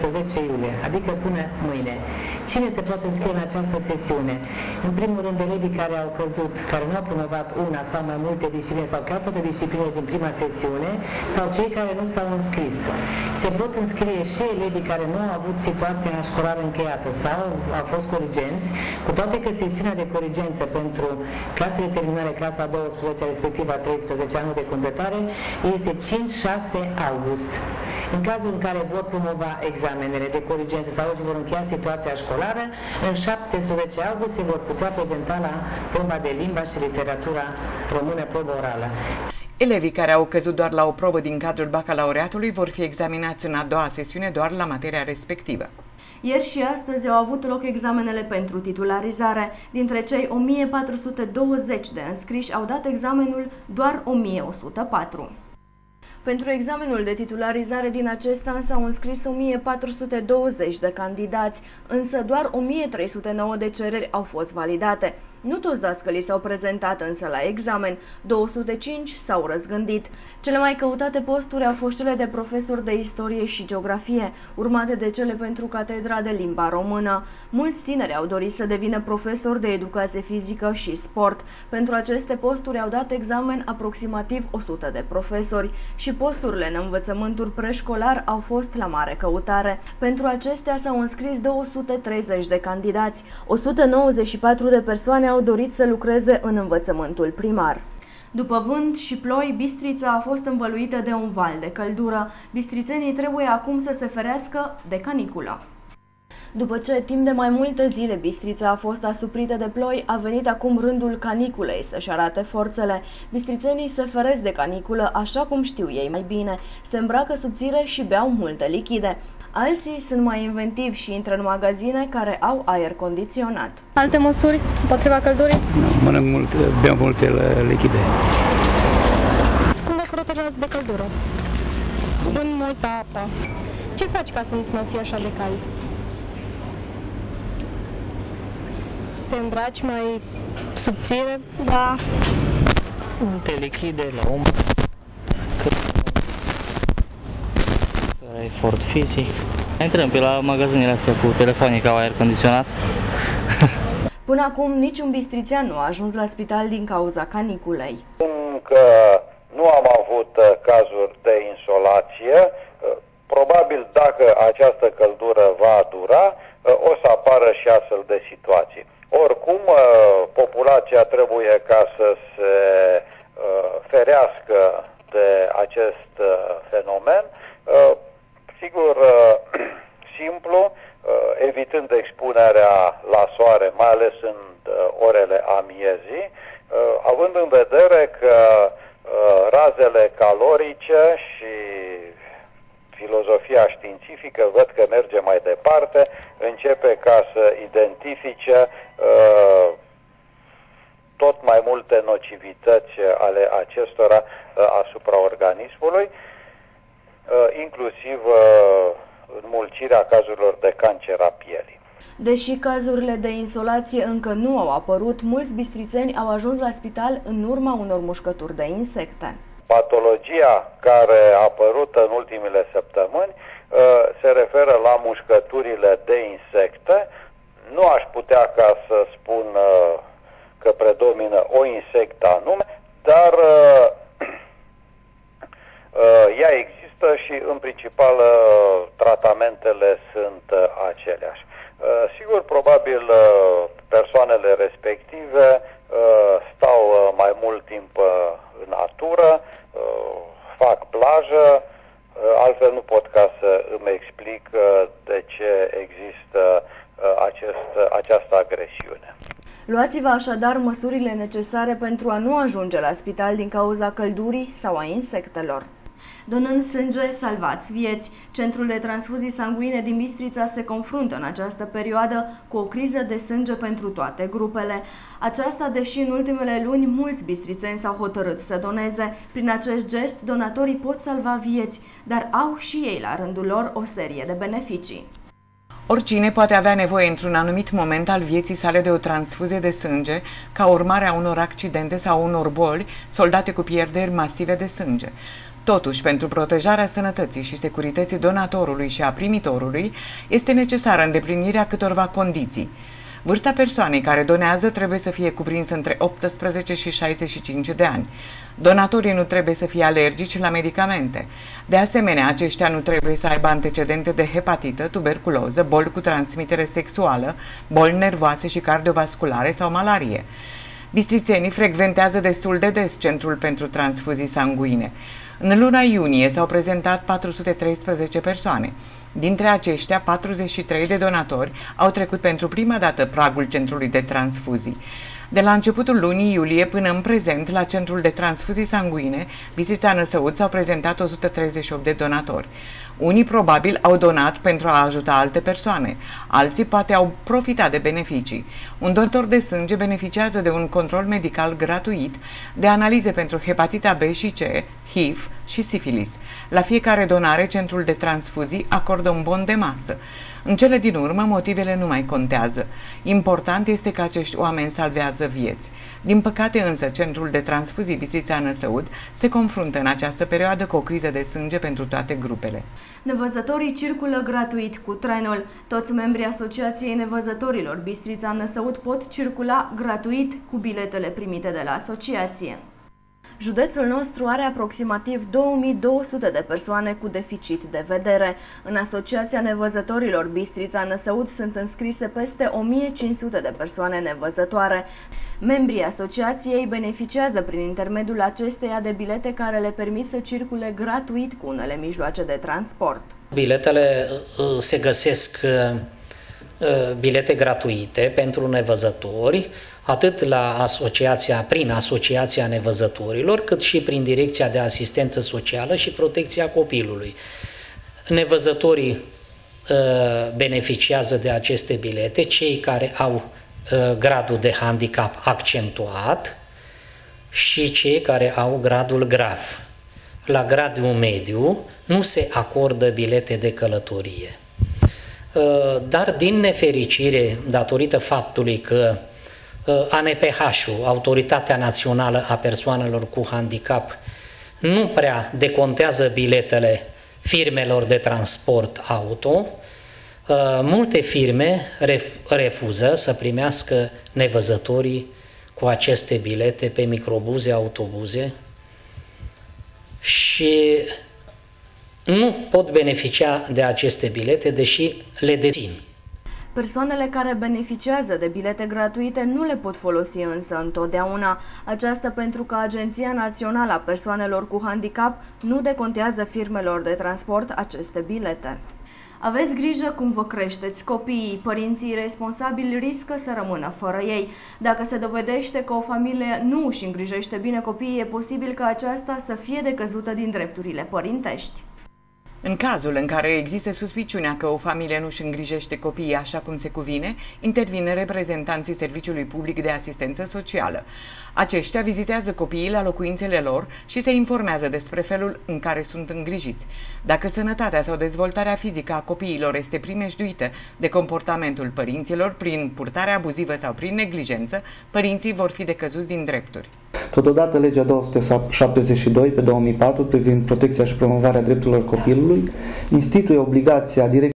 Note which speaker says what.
Speaker 1: 10 iulie, adică până mâine. Cine se poate înscrie în această sesiune? În primul rând, elevii care au căzut, care nu au promovat una sau mai multe discipline sau chiar toate disciplinele din prima sesiune, sau cei care nu s-au înscris. Se pot înscrie și elevii care nu au avut situația școlară încheiată sau au fost corigenți, cu toate că sesiunea de corigență pentru clasele terminale, clasa 12, respectiv a 13, anul de completare, este 5-6 august. În cazul în care vor promova examenele de corigență sau își vor încheia situația școlară, în 17 august se vor putea prezenta la proba de limba și literatura română, probă orală.
Speaker 2: Elevii care au căzut doar la o probă din cadrul bacalaureatului vor fi examinați în a doua sesiune doar la materia respectivă.
Speaker 3: Ieri și astăzi au avut loc examenele pentru titularizare. Dintre cei 1420 de înscriși au dat examenul doar 1104. Pentru examenul de titularizare din acest an s-au înscris 1420 de candidați, însă doar 1309 de cereri au fost validate. Nu toți dascălii s-au prezentat însă la examen, 205 s-au răzgândit. Cele mai căutate posturi au fost cele de profesor de istorie și geografie, urmate de cele pentru catedra de limba română. Mulți tineri au dorit să devină profesori de educație fizică și sport. Pentru aceste posturi au dat examen aproximativ 100 de profesori și posturile în învățământul preșcolar au fost la mare căutare. Pentru acestea s-au înscris 230 de candidați, 194 de persoane au dorit să lucreze în învățământul primar. După vânt și ploi, Bistrița a fost învăluită de un val de căldură. Bistrițenii trebuie acum să se ferească de caniculă. După ce timp de mai multe zile Bistrița a fost asuprită de ploi, a venit acum rândul caniculei să-și arate forțele. Bistrițenii se feresc de caniculă așa cum știu ei mai bine, se îmbracă subțire și beau multe lichide. Alții sunt mai inventivi și intră în magazine care au aer condiționat.
Speaker 4: Alte măsuri împotriva căldurii?
Speaker 5: Mănânc mult, beau multe lichide.
Speaker 4: Cum vă protejați de căldură? Bun multă apă. Ce faci ca să nu-ți mai fie așa de cald? Te îmbraci mai subțire?
Speaker 6: Da. Multe lichide la umăr. Efort fizic. Intrăm pe la magazinele astea cu telefoane ca aer condiționat.
Speaker 3: Până acum niciun bistrițean nu a ajuns la spital din cauza caniculei.
Speaker 7: Încă nu am avut cazuri de insolație. Probabil dacă această căldură va dura, o să apară și astfel de situații. Oricum, populația trebuie ca să se ferească de acest fenomen. Sigur, simplu, evitând expunerea la soare, mai ales în orele amiezii, având în vedere că razele calorice și filozofia științifică văd că merge mai departe, începe ca să identifice tot mai multe nocivități ale acestora asupra organismului, inclusiv înmulțirea cazurilor de cancer a pielii.
Speaker 3: Deși cazurile de insolație încă nu au apărut, mulți bistrițeni au ajuns la spital în urma unor mușcături de insecte.
Speaker 7: Patologia care a apărut în ultimele săptămâni se referă la mușcăturile de insecte. Nu aș putea ca să spun că predomină o insectă anume, dar ea există și în principal tratamentele sunt aceleași. Sigur, probabil persoanele respective stau mai mult timp în natură, fac plajă, altfel nu pot ca să îmi explic de ce există această agresiune.
Speaker 3: Luați-vă așadar măsurile necesare pentru a nu ajunge la spital din cauza căldurii sau a insectelor. Donând sânge, salvați vieți. Centrul de transfuzii sanguine din Bistrița se confruntă în această perioadă cu o criză de sânge pentru toate grupele. Aceasta, deși în ultimele luni mulți bistrițeni s-au hotărât să doneze. Prin acest gest, donatorii pot salva vieți, dar au și ei la rândul lor o serie de beneficii.
Speaker 2: Oricine poate avea nevoie într-un anumit moment al vieții sale de o transfuzie de sânge ca urmare a unor accidente sau unor boli soldate cu pierderi masive de sânge. Totuși, pentru protejarea sănătății și securității donatorului și a primitorului, este necesară îndeplinirea câtorva condiții. Vârsta persoanei care donează trebuie să fie cuprinsă între 18 și 65 de ani. Donatorii nu trebuie să fie alergici la medicamente. De asemenea, aceștia nu trebuie să aibă antecedente de hepatită, tuberculoză, boli cu transmitere sexuală, boli nervoase și cardiovasculare sau malarie. Bistrițenii frecventează destul de des Centrul pentru Transfuzii Sanguine. În luna iunie s-au prezentat 413 persoane. Dintre aceștia, 43 de donatori au trecut pentru prima dată pragul Centrului de Transfuzii. De la începutul lunii iulie până în prezent, la Centrul de Transfuzii Sanguine, Bistrița Năsăud, s-au prezentat 138 de donatori. Unii probabil au donat pentru a ajuta alte persoane, alții poate au profitat de beneficii. Un donator de sânge beneficiază de un control medical gratuit, de analize pentru hepatita B și C, HIV și sifilis. La fiecare donare, Centrul de Transfuzii acordă un bon de masă. În cele din urmă, motivele nu mai contează. Important este că acești oameni salvează vieți. Din păcate însă, Centrul de Transfuzii Bistrița Năsăud se confruntă în această perioadă cu o criză de sânge pentru toate grupele.
Speaker 3: Nevăzătorii circulă gratuit cu trenul. Toți membrii Asociației Nevăzătorilor Bistrița Năsăud pot circula gratuit cu biletele primite de la asociație. Județul nostru are aproximativ 2200 de persoane cu deficit de vedere. În Asociația Nevăzătorilor Bistrița Năsăud sunt înscrise peste 1500 de persoane nevăzătoare. Membrii asociației beneficiază prin intermediul acesteia de bilete care le permit să circule gratuit cu unele mijloace de transport.
Speaker 8: Biletele se găsesc bilete gratuite pentru nevăzători, atât prin Asociația Nevăzătorilor, cât și prin Direcția de Asistență Socială și Protecția Copilului. Nevăzătorii beneficiază de aceste bilete, cei care au gradul de handicap accentuat și cei care au gradul grav. La gradul mediu nu se acordă bilete de călătorie. Dar din nefericire, datorită faptului că ANPH-ul, Autoritatea Națională a Persoanelor cu Handicap, nu prea decontează biletele firmelor de transport auto, multe firme refuză să primească nevăzătorii cu aceste bilete pe microbuze, autobuze și nu pot beneficia de aceste bilete, deși le dețin.
Speaker 3: Persoanele care beneficiază de bilete gratuite nu le pot folosi însă întotdeauna. Aceasta pentru că Agenția Națională a Persoanelor cu Handicap nu decontează firmelor de transport aceste bilete. Aveți grijă cum vă creșteți copiii. Părinții responsabili riscă să rămână fără ei. Dacă se dovedește că o familie nu își îngrijește bine copiii, e posibil ca aceasta să fie decăzută din drepturile părintești.
Speaker 2: În cazul în care există suspiciunea că o familie nu își îngrijește copiii așa cum se cuvine, intervine reprezentanții Serviciului Public de Asistență Socială. Aceștia vizitează copiii la locuințele lor și se informează despre felul în care sunt îngrijiți. Dacă sănătatea sau dezvoltarea fizică a copiilor este primejduită de comportamentul părinților prin purtare abuzivă sau prin neglijență, părinții vor fi decăzuți din drepturi.
Speaker 9: Totodată, legea 272 pe 2004 privind protecția și promovarea drepturilor copilului instituie obligația